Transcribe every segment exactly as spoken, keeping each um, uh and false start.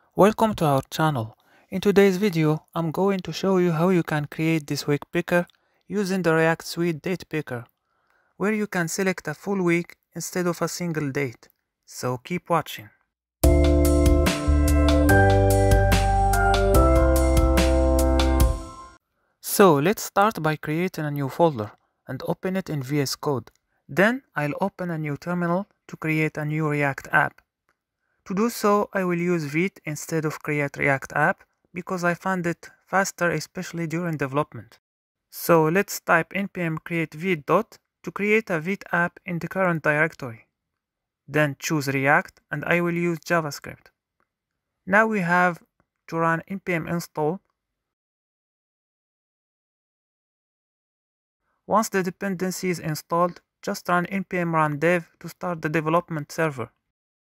Welcome to our channel. In today's video, I'm going to show you how you can create this week picker using the React Suite Datepicker, where you can select a full week instead of a single date. So keep watching. So let's start by creating a new folder and open it in V S Code. Then I'll open a new terminal to create a new React app. To do so, I will use Vite instead of create React app because I found it faster, especially during development. So let's type npm create vite dot to create a Vite app in the current directory. Then choose React and I will use JavaScript. Now we have to run npm install. Once the dependency is installed, just run npm run dev to start the development server.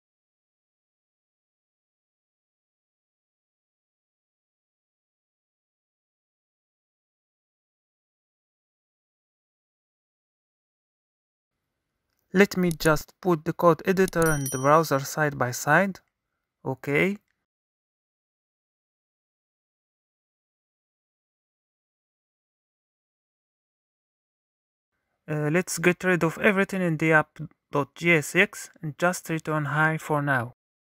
Let me just put the code editor and the browser side by side. Okay. Uh, let's get rid of everything in the app.jsx and just return hi for now.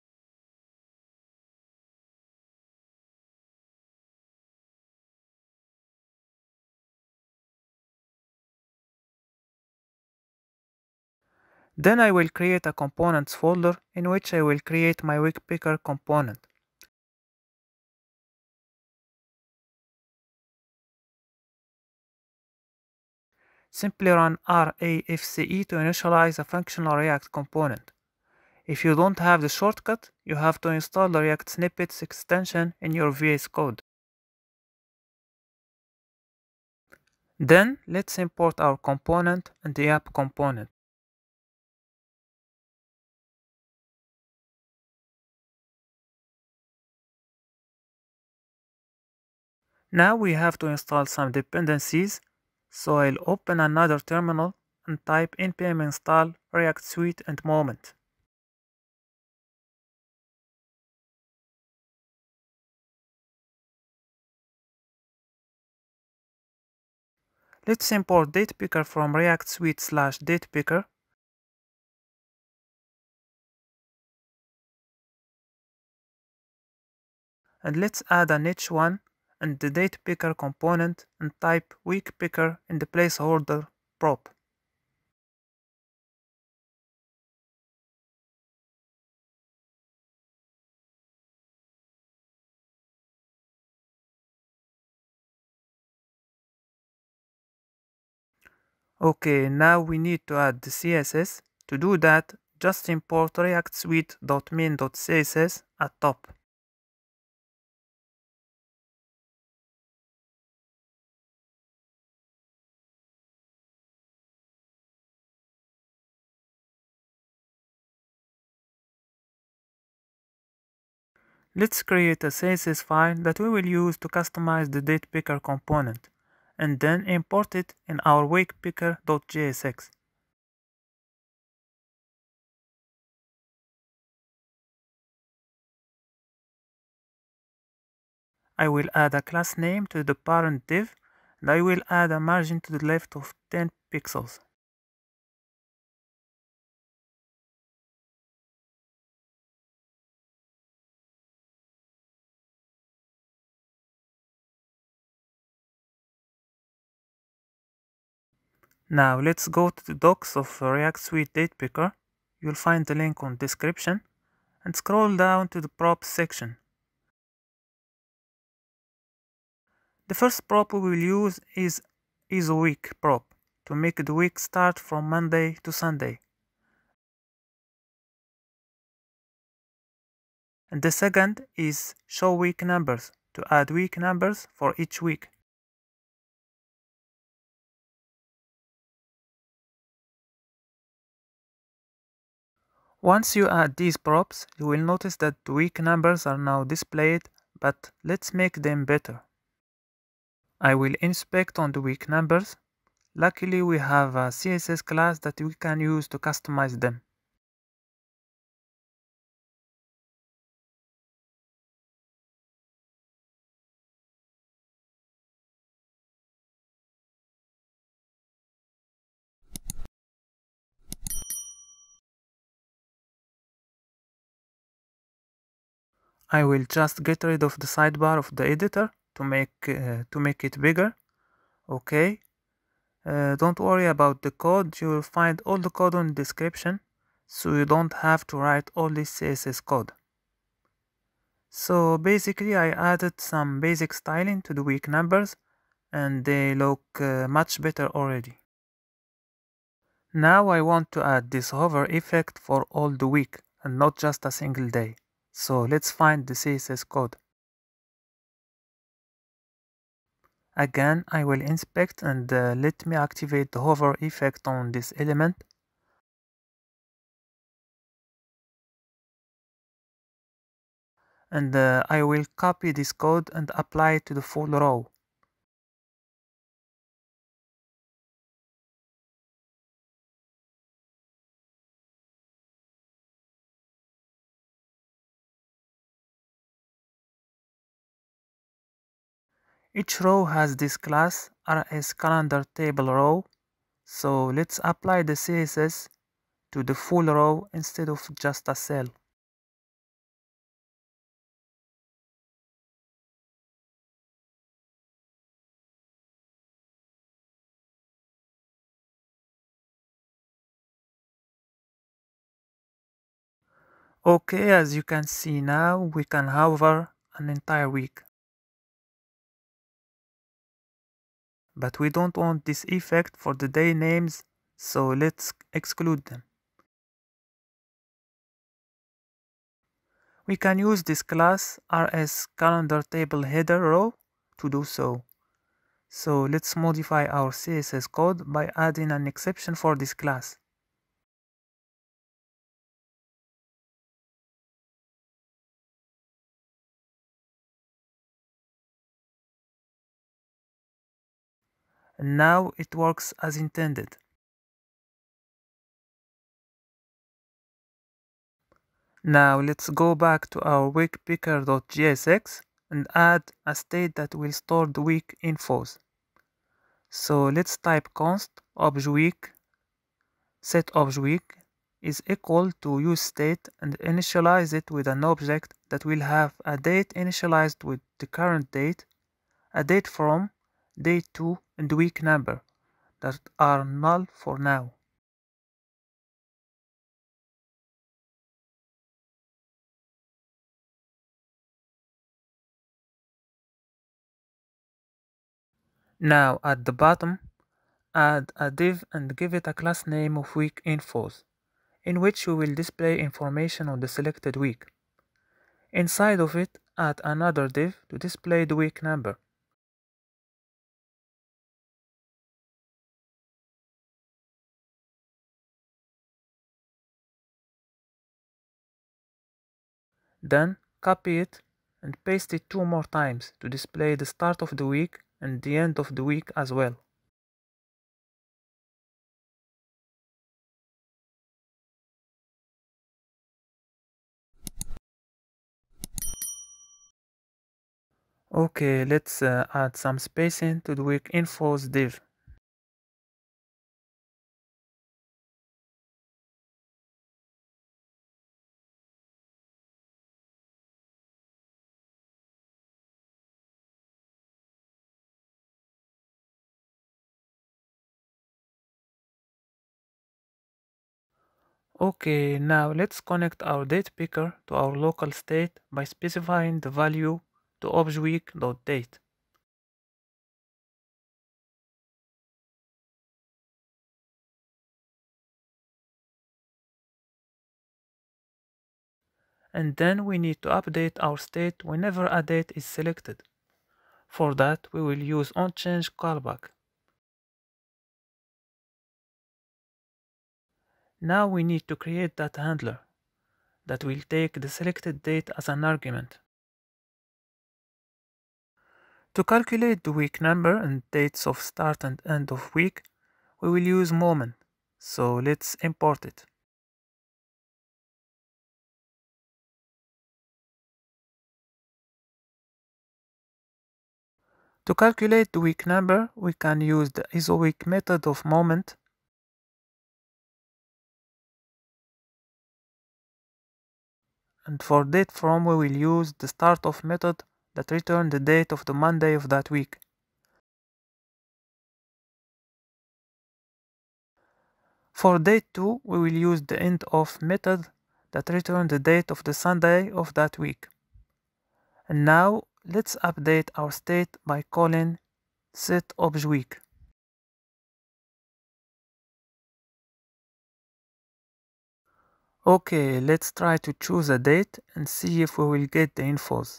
Then I will create a components folder in which I will create my week picker component. Simply run rafce to initialize a functional React component. If you don't have the shortcut, you have to install the React snippets extension in your V S Code. Then let's import our component and the app component. Now we have to install some dependencies, so I'll open another terminal and type npm install React Suite and Moment. Let's import Datepicker from React Suite slash Datepicker. And let's add an H one and the Datepicker component and type week picker in the placeholder prop. Okay, now we need to add the C S S. To do that, just import react suite.min.css at top. Let's create a C S S file that we will use to customize the Datepicker component, and then import it in our weekpicker.jsx. I will add a class name to the parent div, and I will add a margin to the left of ten pixels. Now let's go to the docs of React Suite Datepicker. You'll find the link on description, and scroll down to the props section. The first prop we will use is is a week prop to make the week start from Monday to Sunday. And the second is show week numbers to add week numbers for each week. Once you add these props, you will notice that the week numbers are now displayed, but let's make them better. I will inspect on the week numbers. Luckily, we have a C S S class that we can use to customize them. I will just get rid of the sidebar of the editor to make uh, to make it bigger. Okay. Uh, don't worry about the code, you will find all the code on the description, so you don't have to write all this C S S code. So basically I added some basic styling to the week numbers and they look uh, much better already. Now I want to add this hover effect for all the week and not just a single day. So let's find the C S S code. Again, I will inspect and uh, let me activate the hover effect on this element. And uh, I will copy this code and apply it to the full row. Each row has this class R S calendar table row, so let's apply the C S S to the full row instead of just a cell. Okay, as you can see now, we can hover an entire week. But we don't want this effect for the day names, so let's exclude them. We can use this class R S calendar table header row to do so. So let's modify our C S S code by adding an exception for this class. And now it works as intended. Now let's go back to our weekpicker.jsx and add a state that will store the week infos. So let's type const obj_week set obj_week is equal to use state and initialize it with an object that will have a date initialized with the current date, a date from, day to, and week number that are null for now. Now at the bottom, add a div and give it a class name of week infos, in which we will display information on the selected week. Inside of it, add another div to display the week number. Then copy it and paste it two more times to display the start of the week and the end of the week as well. Okay, let's uh, add some spacing to the week infos div. Okay, now let's connect our date picker to our local state by specifying the value to obj_week.date. And then we need to update our state whenever a date is selected. For that, we will use onChange callback. Now we need to create that handler that will take the selected date as an argument. To calculate the week number and dates of start and end of week, we will use moment. So let's import it. To calculate the week number, we can use the isoweek method of moment. and for date from we will use the start of method that return the date of the Monday of that week. For date two, we will use the end of method that return the date of the Sunday of that week. And now let's update our state by calling setObjWeek. Okay, let's try to choose a date and see if we will get the infos.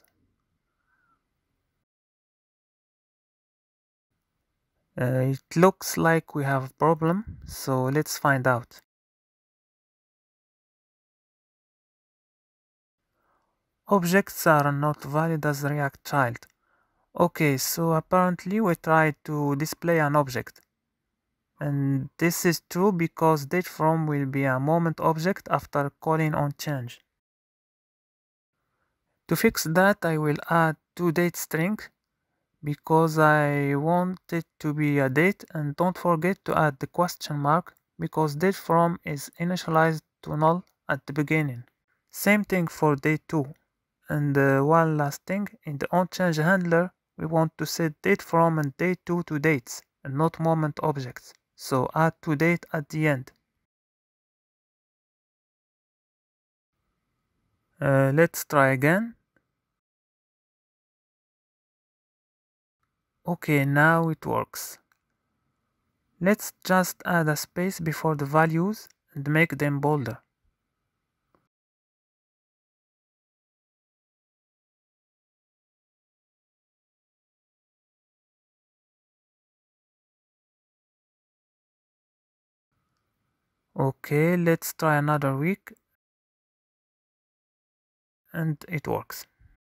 Uh, it looks like we have a problem, so let's find out. Objects are not valid as React child. Okay, so apparently we tried to display an object. And this is true because dateFrom will be a moment object after calling on change. To fix that, I will add two date string because I want it to be a date, and don't forget to add the question mark because dateFrom is initialized to null at the beginning. Same thing for date two. And uh, one last thing, in the onChange handler, we want to set dateFrom and date two to dates and not moment objects. So add to date at the end. Uh, let's try again. Okay, now it works. Let's just add a space before the values and make them bolder. Okay, let's try another week. And it works.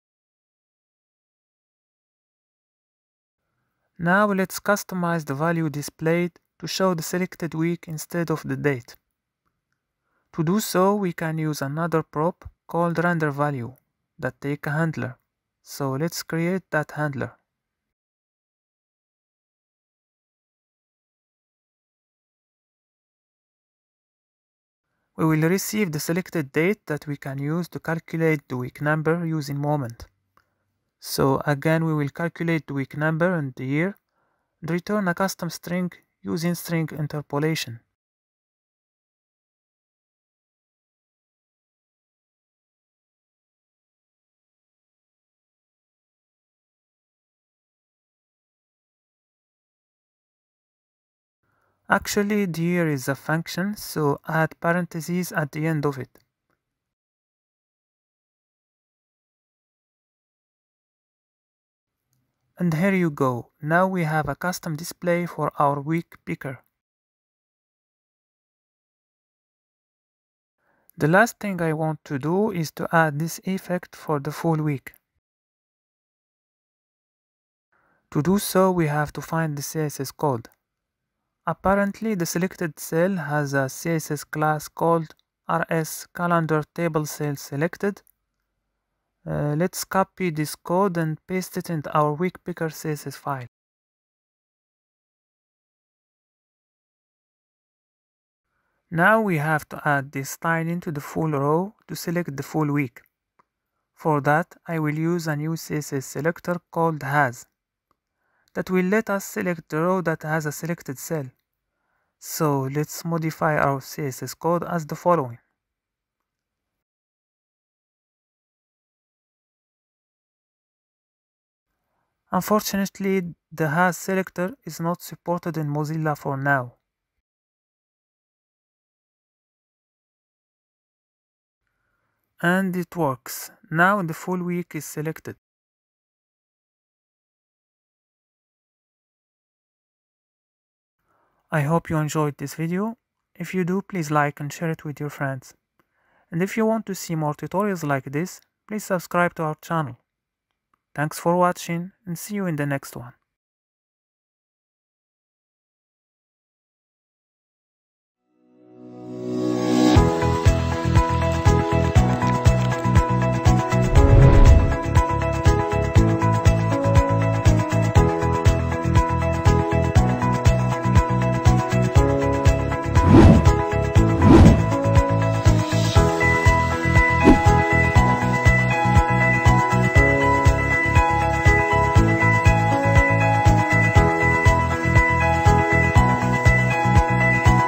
Now let's customize the value displayed to show the selected week instead of the date. To do so, we can use another prop called renderValue that take a handler. So let's create that handler. We will receive the selected date that we can use to calculate the week number using moment. So again, we will calculate the week number and the year and return a custom string using string interpolation. Actually, the year is a function, so add parentheses at the end of it. And here you go. Now we have a custom display for our week picker. The last thing I want to do is to add this effect for the full week. To do so, we have to find the C S S code. Apparently, the selected cell has a C S S class called rs calendar table cell selected. Uh, let's copy this code and paste it into our week picker C S S file. Now we have to add this tiling to the full row to select the full week. For that, I will use a new C S S selector called has that will let us select the row that has a selected cell. So let's modify our C S S code as the following. Unfortunately, the has selector is not supported in Mozilla for now. And it works. Now the full week is selected. I hope you enjoyed this video. If you do, please like and share it with your friends. And if you want to see more tutorials like this, please subscribe to our channel. Thanks for watching and see you in the next one.